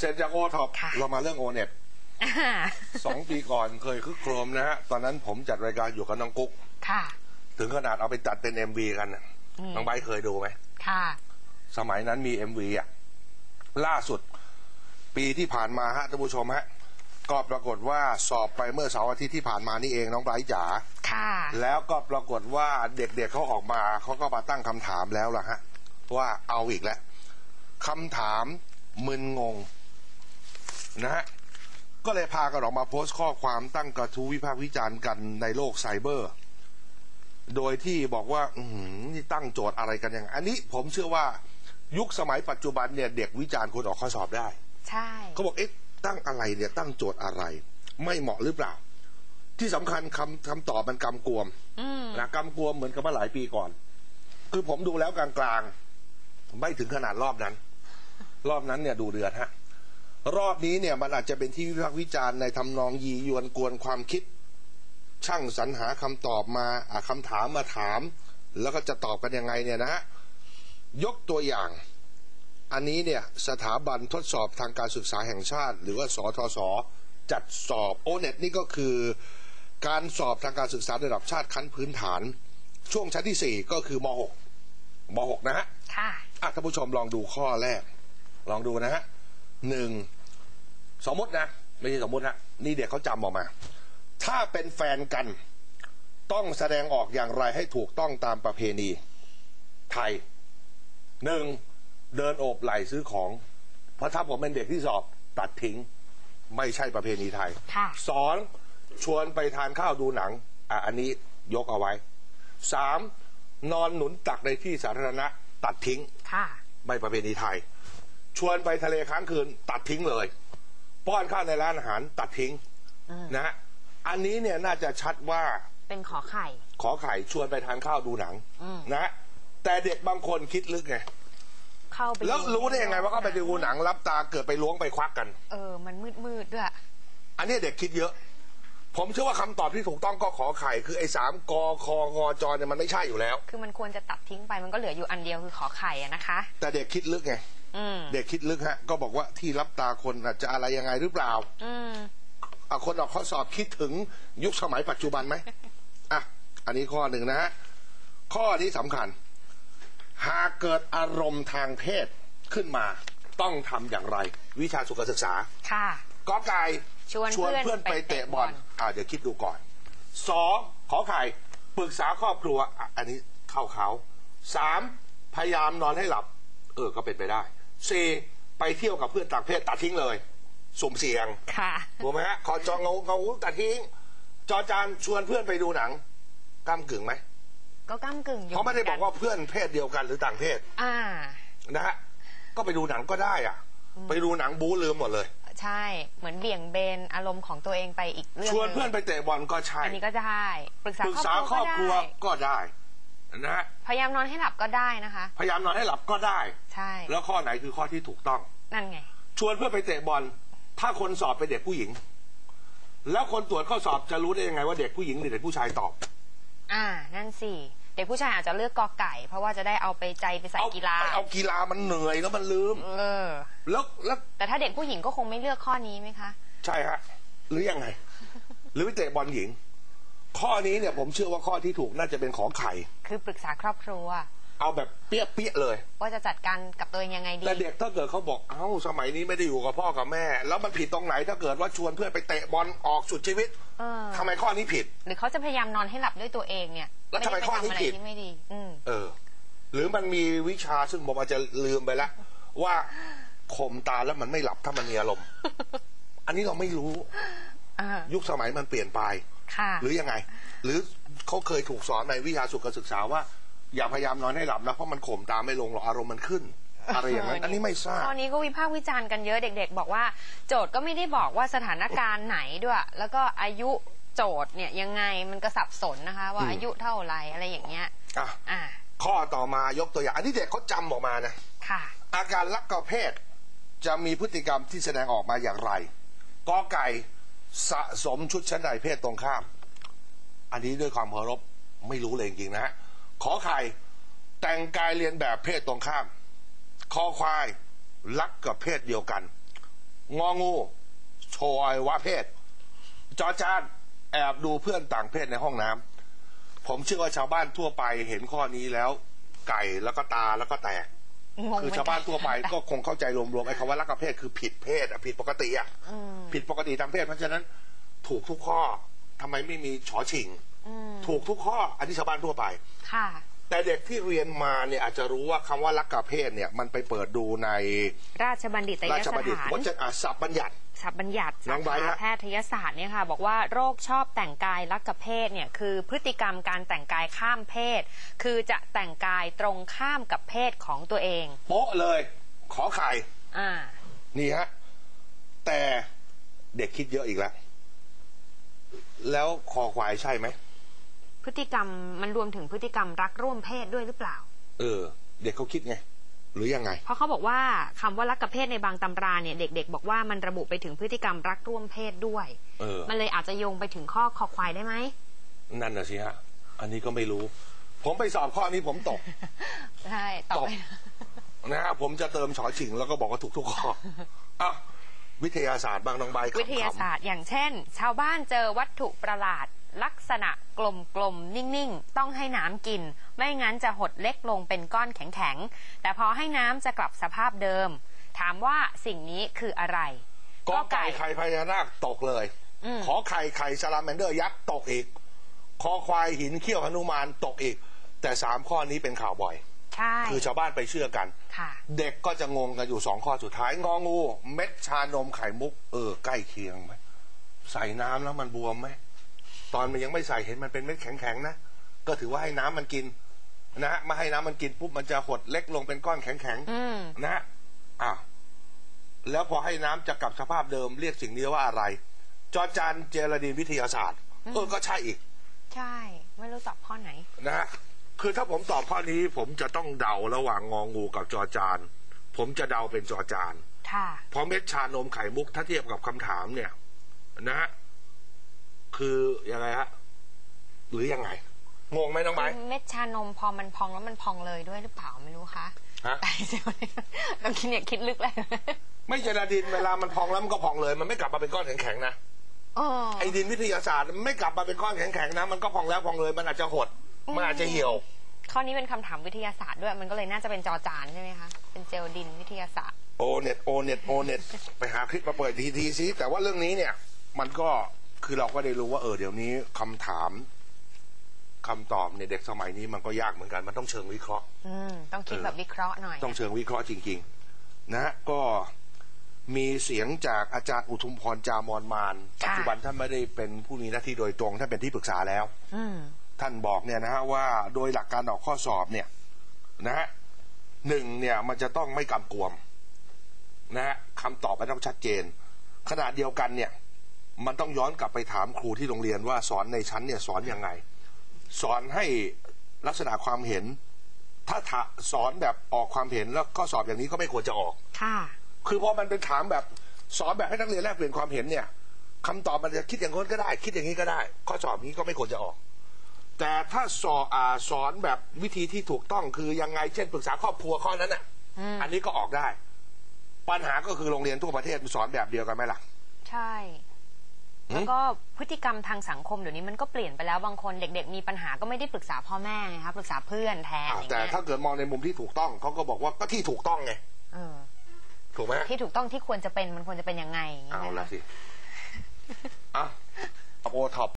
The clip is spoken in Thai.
เสร็จจากโอท็อปเรามาเรื่องโอเน็ต2 ปีก่อนเคยคึกโครมนะฮะตอนนั้นผมจัดรายการอยู่กับน้องกุ๊กถึงขนาดเอาไปจัดเป็น MV กันน้องไบร์ทเคยดูไหมค่ะสมัยนั้นมี MV อ่ะล่าสุดปีที่ผ่านมาฮะท่านผู้ชมฮะก็ปรากฏว่าสอบไปเมื่อเสาร์อาทิตย์ที่ผ่านมานี่เองน้องไบร์ทจ๋าแล้วก็ปรากฏว่าเด็กๆเขาออกมาเขาก็มาตั้งคำถามแล้วล่ะฮะว่าเอาอีกแล้วคำถามมึนงงนะฮะก็เลยพากันออกมาโพสต์ข้อความตั้งกระทู้วิพากษ์วิจารณ์กันในโลกไซเบอร์โดยที่บอกว่านี่ตั้งโจทย์อะไรกันยังไงอันนี้ผมเชื่อว่ายุคสมัยปัจจุบันเนี่ยเด็กวิจารณ์คนออกข้อสอบได้ใช่เขาบอกตั้งอะไรเนี่ยตั้งโจทย์อะไรไม่เหมาะหรือเปล่าที่สำคัญคำตอบมันกำกวมนะกำกวมเหมือนกับเมื่อหลายปีก่อนคือผมดูแล้วกลางๆไม่ถึงขนาดรอบนั้นเนี่ยดูเดือดฮะรอบนี้เนี่ยมันอาจจะเป็นที่วิพากษ์วิจารณ์ในทำนองยียวนกวนความคิดช่างสรรหาคำตอบมาคำถามมาถามแล้วก็จะตอบกันยังไงเนี่ยนะฮะยกตัวอย่างอันนี้เนี่ยสถาบันทดสอบทางการศึกษาแห่งชาติหรือว่าสทศจัดสอบโอเน็ตนี่ก็คือการสอบทางการศึกษาระดับชาติขั้นพื้นฐานช่วงชั้นที่4ก็คือม.6 นะฮะค่ะท่านผู้ชมลองดูข้อแรกลองดูนะฮะ1สมมตินะไม่ใช่สมมติฮะนี่เด็กเขาจำออกมาถ้าเป็นแฟนกันต้องแสดงออกอย่างไรให้ถูกต้องตามประเพณีไทย1เดินโอบไหล่ซื้อของเพราะถ้าผมเป็นเด็กที่สอบตัดทิ้งไม่ใช่ประเพณีไทย2ชวนไปทานข้าวดูหนังอันนี้ยกเอาไว้3นอนหนุนตักในที่สาธารณะตัดทิ้งไม่ประเพณีไทยชวนไปทะเลค้างคืนตัดทิ้งเลยป้อนข้าวในร้านอาหารตัดทิ้งนะฮะอันนี้เนี่ยน่าจะชัดว่าเป็นขอไข่ชวนไปทานข้าวดูหนังนะแต่เด็กบางคนคิดลึกไงแล้วรู้ได้ยังไงว่าเขาไปดูหนังรับตาเกิดไปล้วงไปควักกันมันมืดด้วยอันนี้เด็กคิดเยอะผมเชื่อว่าคำตอบที่ถูกต้องก็ขอไข่คือไอ้3 ก ค ง จ เนี่ยมันไม่ใช่อยู่แล้วคือมันควรจะตัดทิ้งไปมันก็เหลืออยู่อันเดียวคือขอไข่นะคะแต่เด็กคิดลึกไงเด็กคิดลึกฮะก็บอกว่าที่รับตาคนอาจจะอะไรยังไงหรือเปล่าคนออกข้อสอบคิดถึงยุคสมัยปัจจุบันไหมอันนี้ข้อหนึ่งนะฮะข้อที่สำคัญหากเกิดอารมณ์ทางเพศขึ้นมาต้องทำอย่างไรวิชาสุขศึกษาค่ะกอไก่ชวนเพื่อนไปเตะบอลเดี๋ยวคิดดูก่อน2ขอไข่ปรึกษาครอบครัวอันนี้เข้าเขา3พยายามนอนให้หลับก็เป็นไปได้4ไปเที่ยวกับเพื่อนต่างเพศตัดทิ้งเลยสุ่มเสี่ยงถูกไหมฮะขอจองเงาตัดทิ้งจอจานชวนเพื่อนไปดูหนังก้ำกึ่งไหมก็ก้ำกึ่งอยู่เพราะไม่ได้บอกว่าเพื่อนเพศเดียวกันหรือต่างเพศนะฮะก็ไปดูหนังก็ได้ไปดูหนังบู๊ลืมหมดเลยใช่เหมือนเบี่ยงเบนอารมณ์ของตัวเองไปอีกเรื่องชวนเพื่อนไปเตะบอลก็ใช่อันนี้ก็ได้ปรึกษาครอบครัวก็ได้นะฮะพยายามนอนให้หลับก็ได้นะคะพยายามนอนให้หลับก็ได้ใช่แล้วข้อไหนคือข้อที่ถูกต้องนั่นไงชวนเพื่อนไปเตะบอลถ้าคนสอบเป็นเด็กผู้หญิงแล้วคนตรวจข้อสอบจะรู้ได้ยังไงว่าเด็กผู้หญิงหรือเด็กผู้ชายตอบนั่นสิเด็กผู้ชายอาจจะเลือกกอไก่เพราะว่าจะได้เอาไปใจไปใส่กีฬาเอากีฬามันเหนื่อยแล้วมันลืมแล้วแต่ถ้าเด็กผู้หญิงก็คงไม่เลือกข้อนี้ไหมคะใช่ฮะหรือยังไงหรือไปเตะบอลหญิงข้อนี้เนี่ยผมเชื่อว่าข้อที่ถูกน่าจะเป็นขอไข่คือปรึกษาครอบครัวเอาแบบเปี้ยเลยว่าจะจัดการกับตัวเองยังไงดีแต่เด็กถ้าเกิดเขาบอกสมัยนี้ไม่ได้อยู่กับพ่อกับแม่แล้วมันผิดตรงไหนถ้าเกิดว่าชวนเพื่อนไปเตะบอลออกสุดชีวิตทำไมข้อนี้ผิดหรือเขาจะพยายามนอนให้หลับด้วยตัวเองเนี่ยแล้วทำไมข้อนี้ผิดไม่ดีหรือมันมีวิชาซึ่งผมอาจจะลืมไปแล้วว่าข่มตาแล้วมันไม่หลับถ้ามันมีอารมณ์อันนี้เราไม่รู้ยุคสมัยมันเปลี่ยนไปหรือยังไงหรือเขาเคยถูกสอนในวิชาสุขศึกษาว่าอย่าพยายามนอนให้หลับนะเพราะมันข่มตาไม่ลงหรอกอารมณ์มันขึ้นอะไรอย่างนั้นอันนี้ไม่ทราบตอนนี้ก็วิพากษ์วิจารณ์กันเยอะเด็กๆบอกว่าโจทย์ก็ไม่ได้บอกว่าสถานการณ์ไหนด้วยแล้วก็อายุโจทย์เนี่ยยังไงมันก็สับสนนะคะว่าอายุเท่าไรอะไรอย่างเงี้ยข้อต่อมายกตัวอย่างอันนี้เด็กเขาจำออกมานะอาการลักขเพศจะมีพฤติกรรมที่แสดงออกมาอย่างไรกอไก่สะสมชุดชั้นในเพศตรงข้ามอันนี้ด้วยความเคารพไม่รู้เลยจริงๆนะขอไข่แต่งกายเรียนแบบเพศตรงข้ามคอควายรักกับเพศเดียวกันงองูโชว์อวัยวะเพศจอจานแอบดูเพื่อนต่างเพศในห้องน้ำผมเชื่อว่าชาวบ้านทั่วไปเห็นข้อนี้แล้วไก่แล้วก็ตาแล้วก็แตกคือชาวบ้านทั่วไปก็คงเข้าใจรวมๆไอ้คำว่ารักเพศคือผิดเพศผิดปกติผิดปกติทางเพศเพราะฉะนั้นถูกทุกข้อทำไมไม่มีฉอชิงถูกทุกข้ออันนี้ชาวบ้านทั่วไปค่ะแต่เด็กที่เรียนมาเนี่ยอาจจะรู้ว่าคำว่ารักเพศเนี่ยมันไปเปิดดูในราชบัณฑิตยสถานว่าจะศัพท์บัญญัติสาขาแพทยศาสตร์เนี่ยค่ะบอกว่าโรคชอบแต่งกายรักเพศเนี่ยคือพฤติกรรมการแต่งกายข้ามเพศคือจะแต่งกายตรงข้ามกับเพศของตัวเองโป๊ะเลยขอไข่นี่ฮะแต่เด็กคิดเยอะอีกแล้วคอควายใช่ไหมพฤติกรรมมันรวมถึงพฤติกรรมรักร่วมเพศด้วยหรือเปล่าเด็กเขาคิดไงหรือยังไงเพราะเขาบอกว่าคำว่ารักเพศในบางตำราเนี่ยเด็กๆบอกว่ามันระบุไปถึงพฤติกรรมรักร่วมเพศด้วยมันเลยอาจจะโยงไปถึงข้อคอควายได้ไหมนั่นน่ะสิฮะอันนี้ก็ไม่รู้ผมไปสอบข้อนี้ผมตกใช่ตกนะฮะผมจะเติมฉอฉิงแล้วก็บอกว่าถูกทุกข้อวิทยาศาสตร์บางน้องใบวิทยาศาสตร์อย่างเช่นชาวบ้านเจอวัตถุประหลาดลักษณะกลมๆนิ่งๆต้องให้น้ำกินไม่งั้นจะหดเล็กลงเป็นก้อนแข็งๆแต่พอให้น้ำจะกลับสภาพเดิมถามว่าสิ่งนี้คืออะไรก็ไก่ไข่พญานาคตกเลยขอไข่ซาลาแมนเดอร์ยักษ์ตกอีกคอควายหินเขี้ยวหนุมานตกอีกแต่3ข้อนี้เป็นข่าวบ่อยคือชาวบ้านไปเชื่อกันเด็กก็จะงงกันอยู่2ข้อสุดท้ายงองูเม็ดชานมไข่มุกใกล้เคียงไหมใส่น้ำแล้วมันบวมไหมตอนมันยังไม่ใส่เห็นมันเป็นเม็ดแข็งๆนะก็ถือว่าให้น้ำมันกินนะมาให้น้ำมันกินปุ๊บมันจะหดเล็กลงเป็นก้อนแข็งๆนะแล้วพอให้น้ำจะกลับสภาพเดิมเรียกสิ่งนี้ว่าอะไรจอจานเจรดีวิทยาศาสตร์ก็ใช่อีกใช่ไม่รู้ตอบข้อไหนนะคือถ้าผมตอบข้อนี้ผมจะต้องเดาระหว่างงองูกับจอจานผมจะเดาเป็นจอจานเพราะเม็ดชานมไข่มุกถ้าเทียบกับคำถามเนี่ยนะคือยังไงฮะหรือยังไงงงไหมน้องไม้เม็ดชานมพอมันพองแล้วมันพองเลยด้วยหรือเปล่าไม่รู้คะแต่เดี๋ยวเราคิดลึกเลยไม่เจลาดินเวลามันพองแล้วมันก็พองเลยมันไม่กลับมาเป็นก้อนแข็งๆนะไอ้ดินวิทยาศาสตร์ไม่กลับมาเป็นก้อนแข็งๆนะมันก็พองแล้วพองเลยมันอาจจะหดมันอาจจะเหี่ยวข้อนี้เป็นคำถามวิทยาศาสตร์ด้วยมันก็เลยน่าจะเป็นจอจานใช่ไหมคะเป็นเจลดินวิทยาศาสตร์โอเน็ตไปหาคลิปมาเปิดทีซิแต่ว่าเรื่องนี้เนี่ยมันก็คือเราก็ได้รู้ว่าเดี๋ยวนี้คำถามคำตอบในเด็กสมัยนี้มันก็ยากเหมือนกันมันต้องเชิงวิเคราะห์ต้องคิดแบบวิเคราะห์หน่อยต้องเชิงวิเคราะห์จริงๆนะก็มีเสียงจากอาจารย์อุทุมพรจามอนมานปัจจุบันท่านไม่ได้เป็นผู้มีหน้าที่โดยตรงท่านเป็นที่ปรึกษาแล้วท่านบอกเนี่ยนะฮะว่าโดยหลักการออกข้อสอบเนี่ยนะฮะ1เนี่ยมันจะต้องไม่กำกวมนะฮะคำตอบมันต้องชัดเจนขณะเดียวกันเนี่ยมันต้องย้อนกลับไปถามครูที่โรงเรียนว่าสอนในชั้นเนี่ยสอนยังไงสอนให้ลักษณะความเห็นถ้าสอนแบบออกความเห็นแล้วข้อสอบอย่างนี้ก็ไม่ควรจะออกคือพอมันเป็นถามแบบสอนแบบให้นักเรียนแลกเปลี่ยนความเห็นเนี่ยคำตอบมันจะคิดอย่างนั้นก็ได้คิดอย่างนี้ก็ได้ข้อสอบนี้ก็ไม่ควรจะออกแต่ถ้าสอนแบบวิธีที่ถูกต้องคือยังไงเช่นปรึกษาครอบครัวข้อนั้นน่ะอันนี้ก็ออกได้ปัญหาก็คือโรงเรียนทั่วประเทศสอนแบบเดียวกันไหมล่ะใช่แล้วก็พฤติกรรมทางสังคมเดี๋ยวนี้มันก็เปลี่ยนไปแล้วบางคนเด็กๆมีปัญหาก็ไม่ได้ปรึกษาพ่อแม่ไงคะปรึกษาเพื่อนแทนแต่ถ้าเกิดมองในมุมที่ถูกต้องเขาก็บอกว่าก็ที่ถูกต้องไงถูกไหมที่ถูกต้องที่ควรจะเป็นมันควรจะเป็นยังไงเอาละสิโอท็อป